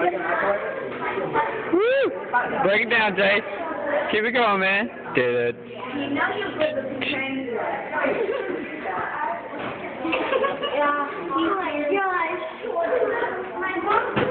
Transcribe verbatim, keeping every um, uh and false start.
Woo! Break it down, Jay. Keep it going, man. Did it. You know you put the train. Yeah. Oh my gosh. My mom.